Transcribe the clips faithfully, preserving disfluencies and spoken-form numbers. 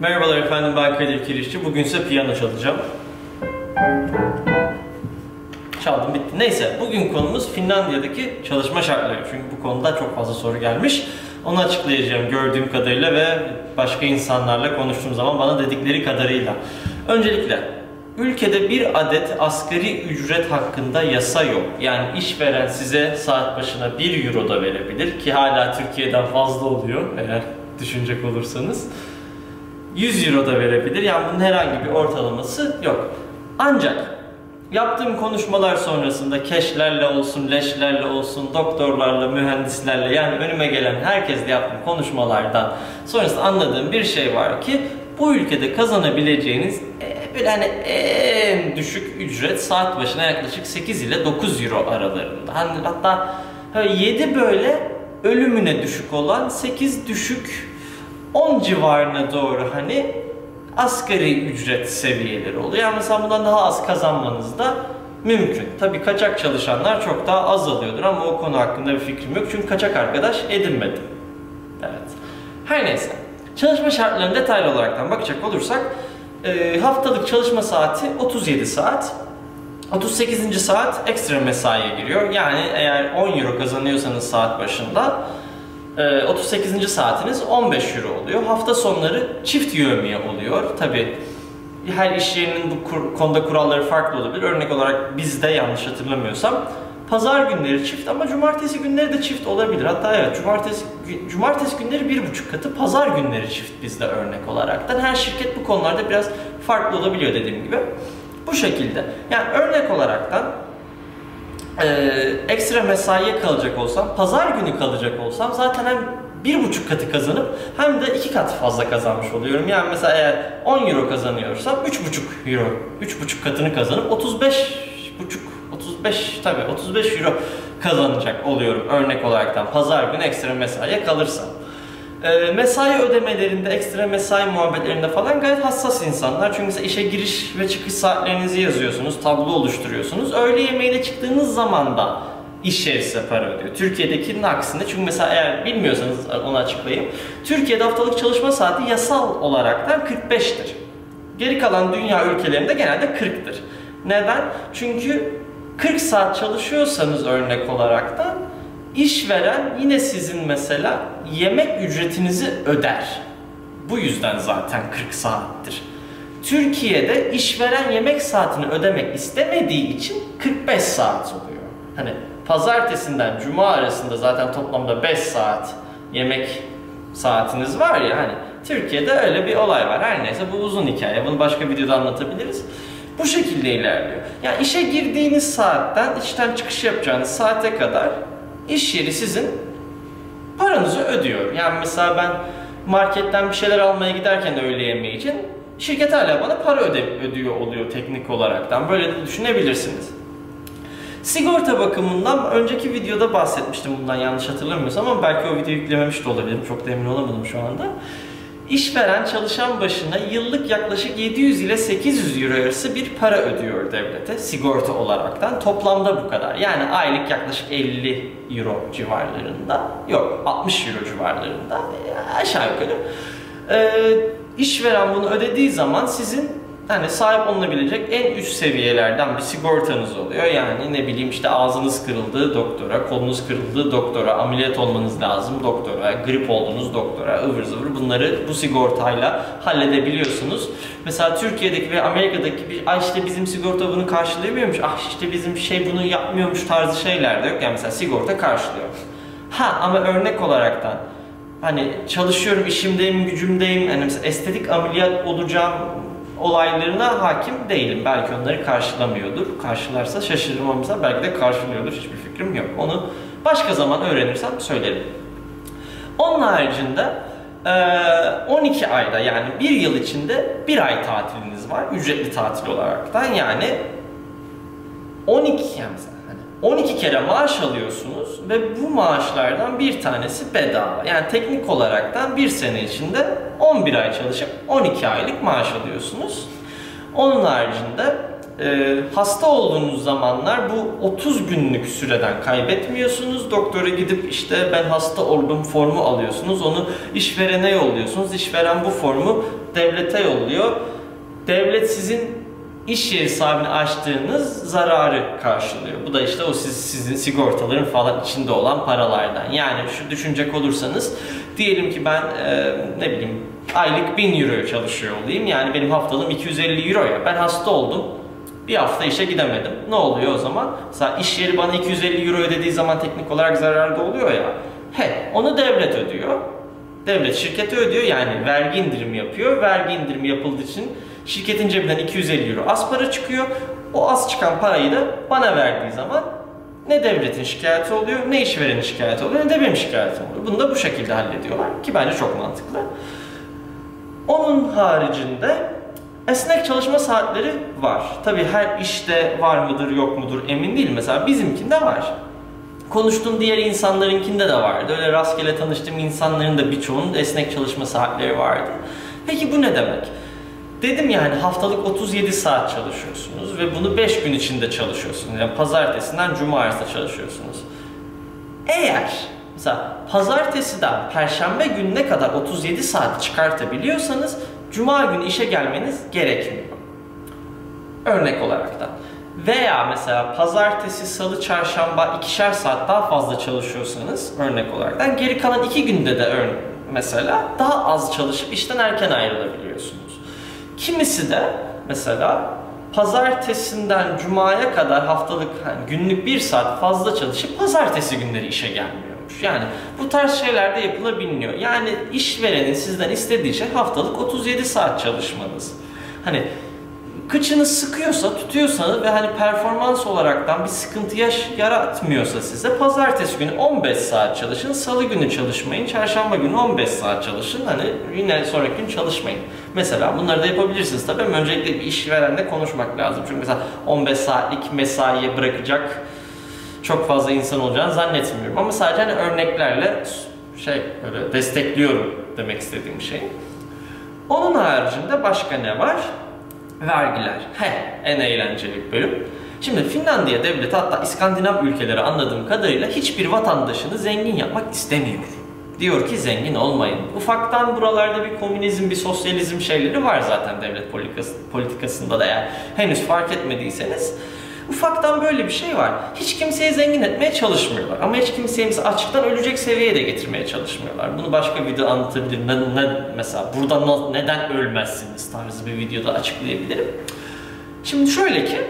Merhabalar efendim, ben Kadir Kirişçi. Bugün ise piyano çalacağım. Çaldım, bitti. Neyse, bugün konumuz Finlandiya'daki çalışma şartları. Çünkü bu konuda çok fazla soru gelmiş. Onu açıklayacağım gördüğüm kadarıyla ve başka insanlarla konuştuğum zaman bana dedikleri kadarıyla. Öncelikle, ülkede bir adet asgari ücret hakkında yasa yok. Yani işveren size saat başına bir euro da verebilir ki hala Türkiye'den fazla oluyor eğer düşünecek olursanız. yüz euro da verebilir. Yani bunun herhangi bir ortalaması yok. Ancak yaptığım konuşmalar sonrasında keşlerle olsun, leşlerle olsun, doktorlarla, mühendislerle, yani önüme gelen herkesle yaptığım konuşmalardan sonrasında anladığım bir şey var ki bu ülkede kazanabileceğiniz böyle hani en düşük ücret saat başına yaklaşık sekiz ile dokuz euro aralarında. Hani hatta yedi böyle ölümüne düşük olan, sekiz düşük on civarına doğru hani asgari ücret seviyeleri oluyor. Yani mesela bundan daha az kazanmanız da mümkün. Tabii kaçak çalışanlar çok daha az alıyordur ama o konu hakkında bir fikrim yok. Çünkü kaçak arkadaş edinmedim. Evet. Her neyse. Çalışma şartlarına detaylı olaraktan bakacak olursak e, haftalık çalışma saati otuz yedi saat. otuz sekizinci saat ekstra mesaiye giriyor. Yani eğer on euro kazanıyorsanız saat başında otuz sekizinci saatiniz on beş euro oluyor. Hafta sonları çift yevmiye oluyor. Tabi her iş yerinin bu kur, konuda kuralları farklı olabilir. Örnek olarak bizde, yanlış hatırlamıyorsam, pazar günleri çift ama cumartesi günleri de çift olabilir. Hatta evet, cumartesi cumartesi günleri bir buçuk katı, pazar günleri çift bizde örnek olaraktan. Her şirket bu konularda biraz farklı olabiliyor dediğim gibi. Bu şekilde. Yani örnek olaraktan Ee, ekstra mesaiye kalacak olsam, pazar günü kalacak olsam zaten hem bir buçuk katı kazanıp hem de iki kat fazla kazanmış oluyorum. Yani mesela eğer on euro kazanıyorsam üç buçuk euro, üç buçuk katını kazanıp otuz beş buçuk, otuz beş tabii otuz beş euro kazanacak oluyorum örnek olaraktan pazar günü ekstra mesaiye kalırsam. E, mesai ödemelerinde, ekstra mesai muhabbetlerinde falan gayet hassas insanlar. Çünkü mesela işe giriş ve çıkış saatlerinizi yazıyorsunuz, tablo oluşturuyorsunuz. Öğle yemeğine çıktığınız zaman da iş yeri size para ödüyor. Türkiye'dekinin aksine, çünkü mesela eğer bilmiyorsanız onu açıklayayım. Türkiye'de haftalık çalışma saati yasal olaraktan kırk beştir. Geri kalan dünya ülkelerinde genelde kırktır. Neden? Çünkü kırk saat çalışıyorsanız örnek olaraktan İşveren yine sizin mesela yemek ücretinizi öder. Bu yüzden zaten kırk saattir. Türkiye'de işveren yemek saatini ödemek istemediği için kırk beş saat oluyor. Hani pazartesinden cuma arasında zaten toplamda beş saat yemek saatiniz var ya, hani Türkiye'de öyle bir olay var. Her neyse, bu uzun hikaye. Bunu başka videoda anlatabiliriz. Bu şekilde ilerliyor. Yani işe girdiğiniz saatten işten çıkış yapacağınız saate kadar İş yeri sizin paranızı ödüyor. Yani mesela ben marketten bir şeyler almaya giderken öğle yemeği için şirket hala bana para öde ödüyor oluyor teknik olaraktan. Böyle de düşünebilirsiniz. Sigorta bakımından önceki videoda bahsetmiştim bundan, yanlış hatırlamıyorsam, ama belki o videoyu yüklememiş de olabilirim. Çok da emin olamadım şu anda. İşveren çalışan başına yıllık yaklaşık yedi yüz ile sekiz yüz euro arası bir para ödüyor devlete sigorta olaraktan. Toplamda bu kadar. Yani aylık yaklaşık elli euro civarlarında, yok altmış euro civarlarında aşağı yukarı. Ee, işveren bunu ödediği zaman sizin hani sahip olunabilecek en üst seviyelerden bir sigortanız oluyor. Yani ne bileyim işte ağzınız kırıldı doktora, kolunuz kırıldı doktora, ameliyat olmanız lazım doktora, grip oldunuz doktora, ıvır zıvır, bunları bu sigortayla halledebiliyorsunuz. Mesela Türkiye'deki ve Amerika'daki bir, ay işte bizim sigorta bunu karşılayamıyormuş, ah işte bizim şey bunu yapmıyormuş tarzı şeyler de yok. Yani mesela sigorta karşılıyor. Ha ama örnek olaraktan hani çalışıyorum, işimdeyim, gücümdeyim, hani mesela estetik ameliyat olacağım olaylarına hakim değilim. Belki onları karşılamıyordur. Karşılarsa şaşırırım ama mesela belki de karşılıyordur. Hiçbir fikrim yok. Onu başka zaman öğrenirsem söylerim. Onun haricinde on iki ayda, yani bir yıl içinde bir ay tatiliniz var. Ücretli tatil olaraktan, yani on iki, yani mesela on iki kere maaş alıyorsunuz ve bu maaşlardan bir tanesi bedava. Yani teknik olaraktan bir sene içinde on bir ay çalışıp on iki aylık maaş alıyorsunuz. Onun haricinde e, hasta olduğunuz zamanlar bu otuz günlük süreden kaybetmiyorsunuz. Doktora gidip işte ben hasta oldum formu alıyorsunuz. Onu işverene yolluyorsunuz. İşveren bu formu devlete yolluyor. Devlet sizin iş yeri sahibini açtığınız zararı karşılıyor. Bu da işte o siz, sizin sigortaların falan içinde olan paralardan. Yani şu düşünecek olursanız diyelim ki ben e, ne bileyim aylık bin euroya çalışıyor olayım. Yani benim haftalığım iki yüz elli euro ya. Ben hasta oldum. Bir hafta işe gidemedim. Ne oluyor o zaman? Mesela iş yeri bana iki yüz elli euro ödediği zaman teknik olarak zararda oluyor ya. He, onu devlet ödüyor. Devlet şirkete ödüyor, yani vergi indirimi yapıyor. Vergi indirimi yapıldığı için şirketin cebinden iki yüz elli euro az para çıkıyor. O az çıkan parayı da bana verdiği zaman ne devletin şikayeti oluyor, ne işverenin şikayeti oluyor, ne de benim şikayetim oluyor. Bunu da bu şekilde hallediyorlar ki bence çok mantıklı. Onun haricinde esnek çalışma saatleri var. Tabii her işte var mıdır yok mudur emin değilim. Mesela bizimkinde var. Konuştuğum diğer insanlarınkinde de vardı. Öyle rastgele tanıştığım insanların da birçoğunun esnek çalışma saatleri vardı. Peki bu ne demek? Dedim yani haftalık otuz yedi saat çalışıyorsunuz ve bunu beş gün içinde çalışıyorsunuz. Yani pazartesinden cumartesiye çalışıyorsunuz. Eğer mesela pazartesiden perşembe gününe kadar otuz yedi saat çıkartabiliyorsanız cuma günü işe gelmeniz gerekmiyor. Örnek olarak da. Veya mesela pazartesi, salı, çarşamba ikişer saat daha fazla çalışıyorsanız örnek olarak geri kalan iki günde de mesela daha az çalışıp işten erken ayrılabiliyorsunuz. Kimisi de mesela pazartesinden cumaya kadar haftalık yani günlük bir saat fazla çalışıp pazartesi günleri işe gelmiyormuş. Yani bu tarz şeyler de yapılabiliyor. Yani işverenin sizden istediği şey haftalık otuz yedi saat çalışmanız. Hani kıçınız sıkıyorsa, tutuyorsanız ve hani performans olaraktan bir sıkıntı yaş yaratmıyorsa size pazartesi günü on beş saat çalışın, salı günü çalışmayın, çarşamba günü on beş saat çalışın, hani yine sonraki gün çalışmayın. Mesela bunları da yapabilirsiniz tabii ama öncelikle bir işverenle konuşmak lazım. Çünkü mesela on beş saatlik mesaiye bırakacak çok fazla insan olacağını zannetmiyorum. Ama sadece hani örneklerle şey böyle destekliyorum demek istediğim şey. Onun haricinde başka ne var? Vergiler. He, en eğlenceli bölüm. Şimdi Finlandiya devleti, hatta İskandinav ülkeleri anladığım kadarıyla hiçbir vatandaşını zengin yapmak istemiyor. Diyor ki zengin olmayın. Ufaktan buralarda bir komünizm, bir sosyalizm şeyleri var zaten devlet politikası, politikasında da, eğer henüz fark etmediyseniz. Ufaktan böyle bir şey var. Hiç kimseyi zengin etmeye çalışmıyorlar. Ama hiç kimseyi açlıktan ölecek seviyeye de getirmeye çalışmıyorlar. Bunu başka video anlatabilirim. Ne, ne, mesela burada neden ölmezsiniz tarzı bir videoda açıklayabilirim. Şimdi şöyle ki,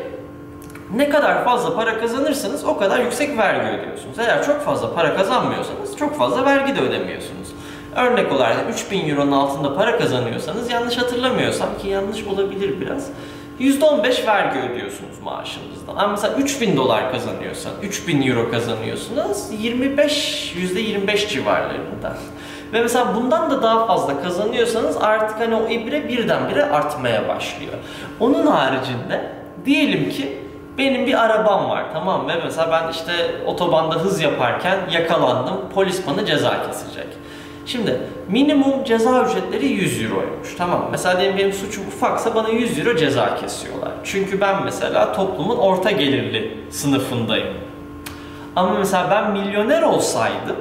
ne kadar fazla para kazanırsanız o kadar yüksek vergi ödüyorsunuz. Eğer çok fazla para kazanmıyorsanız çok fazla vergi de ödemiyorsunuz. Örnek olarak üç bin euronun altında para kazanıyorsanız, yanlış hatırlamıyorsam ki yanlış olabilir biraz, yüzde on beş vergi ödüyorsunuz maaşınızdan. Ama mesela üç bin dolar kazanıyorsan, üç bin euro kazanıyorsunuz, yirmi beş, yüzde yirmi beş civarlarında. Ve mesela bundan da daha fazla kazanıyorsanız artık hani o ibre birdenbire artmaya başlıyor. Onun haricinde diyelim ki benim bir arabam var, tamam mı? Ve mesela ben işte otobanda hız yaparken yakalandım, polis bana ceza kesecek. Şimdi minimum ceza ücretleri yüz euroymuş, tamam mı? Mesela diyelim benim suçum ufaksa bana yüz euro ceza kesiyorlar. Çünkü ben mesela toplumun orta gelirli sınıfındayım. Ama mesela ben milyoner olsaydım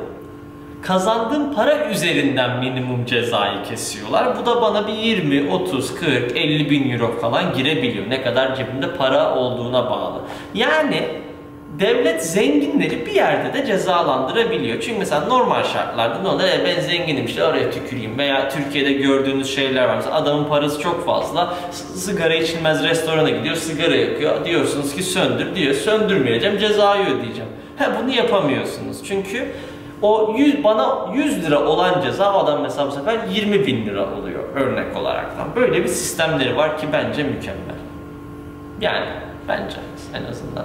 kazandığım para üzerinden minimum cezayı kesiyorlar. Bu da bana bir yirmi, otuz, kırk, elli bin euro falan girebiliyor. Ne kadar cebimde para olduğuna bağlı. Yani devlet zenginleri bir yerde de cezalandırabiliyor. Çünkü mesela normal şartlarda ne olur? E ben zenginim işte oraya tüküreyim. Veya Türkiye'de gördüğünüz şeyler var. Mesela adamın parası çok fazla. Sigara içilmez restorana gidiyor, sigara yakıyor. Diyorsunuz ki söndür diyor. Söndürmeyeceğim, cezayı ödeyeceğim. He, bunu yapamıyorsunuz. Çünkü o yüz, bana yüz lira olan ceza, o adam mesela bu sefer yirmi bin lira oluyor örnek olaraktan. Böyle bir sistemleri var ki bence mükemmel. Yani bence en azından.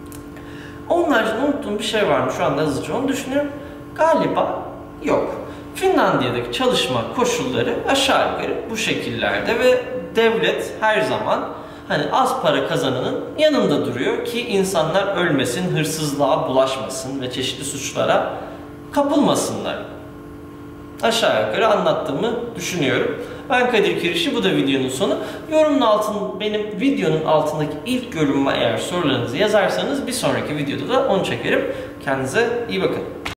Onun haricinde unuttuğum bir şey var mı şu anda hızlıca onu düşünüyorum. Galiba yok. Finlandiya'daki çalışma koşulları aşağı yukarı bu şekillerde ve devlet her zaman hani az para kazananın yanında duruyor ki insanlar ölmesin, hırsızlığa bulaşmasın ve çeşitli suçlara kapılmasınlar. Aşağı yukarı anlattığımı düşünüyorum. Ben Kadir Kirişi, bu da videonun sonu. Yorumun altın, benim videonun altındaki ilk yorumuma eğer sorularınızı yazarsanız bir sonraki videoda da onu çekerim. Kendinize iyi bakın.